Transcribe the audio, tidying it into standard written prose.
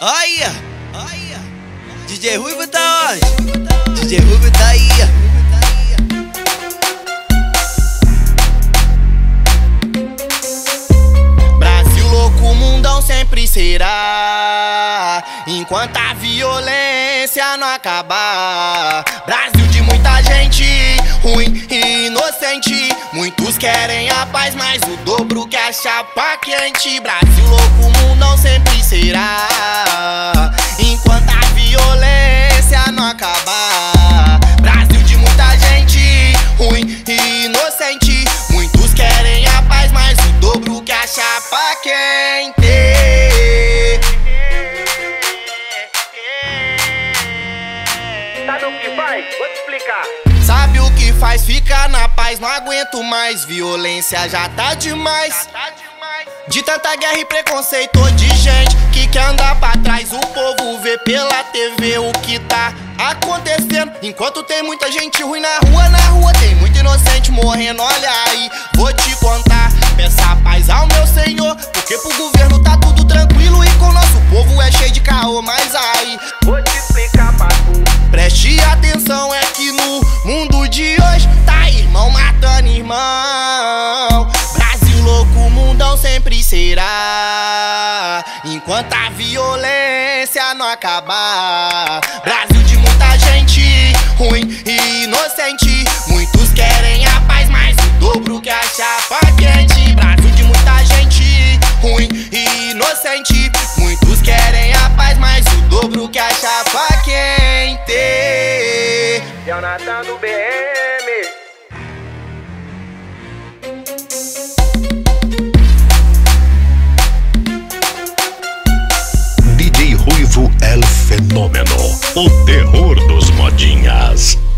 Olha, DJ Ruivo tá onde? DJ Ruivo tá aí. Brasil louco, mundão sempre será, enquanto a violência não acabar. Brasil de muita gente ruim e inocente, muitos querem a paz, mas o dobro que a chapa quente. Brasil louco, mundão sempre será, enquanto a violência não acabar. Brasil de muita gente ruim e inocente, muitos querem a paz, mas o dobro que a chapa quente. Sabe o que faz? Vou te explicar. Sabe o que faz? Fica na paz, não aguento mais. Violência já tá demais. De tanta guerra e preconceito de gente que quer andar pra trás. O povo vê pela TV o que tá acontecendo, enquanto tem muita gente ruim na rua tem muito inocente morrendo. Olha aí, vou te contar, peça paz ao meu Senhor, porque pro governo tá tudo tranquilo e com o nosso povo é cheio de caô. Mas aí, Vou te explicar, papo. preste atenção, é que no mundo de hoje tá irmão matando irmão. Brasil louco, mundão sempre será, enquanto a violência não acabar. Brasil de muita gente ruim e inocente, muitos querem a paz, mas o dobro que a chapa quente. Brasil de muita gente ruim e inocente, muitos querem a paz, mas o dobro que a chapa quente. É o Natan do BM. DJ Ruivo El Fenômeno, o terror dos modinhas.